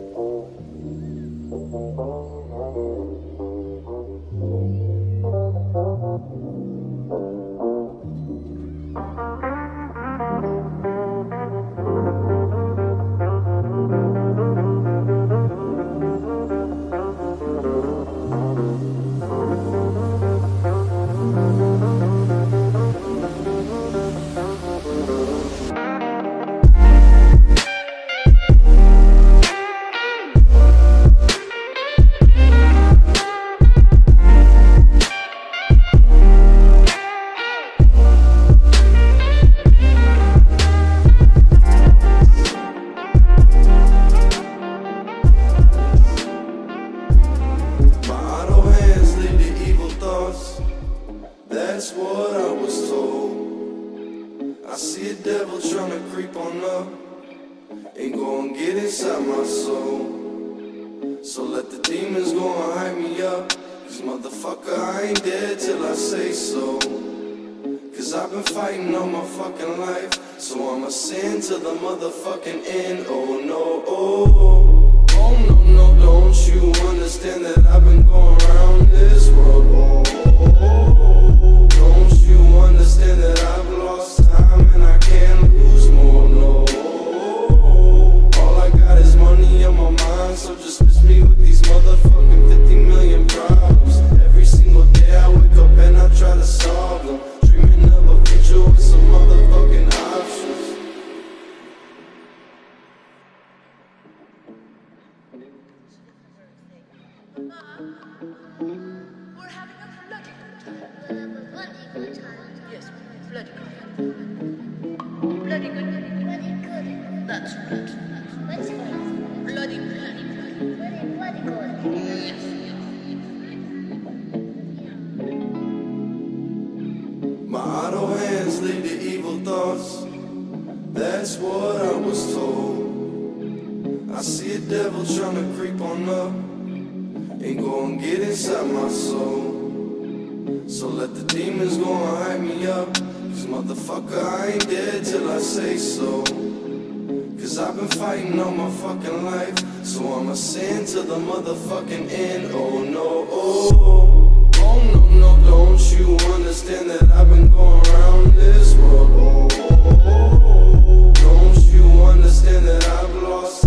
That's what I was told. I see a devil trying to creep on up and go and get inside my soul. So let the demons go and hype me up, cause motherfucker, I ain't dead till I say so. Cause I've been fighting all my fucking life, so I'ma sin to the motherfucking end. Oh no, oh, oh no, no, don't you understand that I've been going around this world? Oh, oh, oh, don't you understand that I've lost time and I can't lose more? No, all I got is money on my mind, so just miss me with these motherfucking 50 million problems. Every single day I wake up and I try to solve them, dreaming of a future with some motherfucking options. We're having a bloody good time. We'll have a bloody good time. Yes, bloody good. Bloody good. Bloody good. That's right. What's good? Bloody, bloody, bloody. Bloody, bloody good. Yes. My idle hands lead to evil thoughts. That's what I was told. I see a devil trying to creep on up and go and get inside my soul. So let the demons go and hype me up, cause motherfucker, I ain't dead till I say so. Cause I've been fighting all my fucking life, so I'ma sin to the motherfucking end. Oh no, oh, oh no, no, don't you understand that I've been going around this world? Oh, oh, oh, don't you understand that I've lost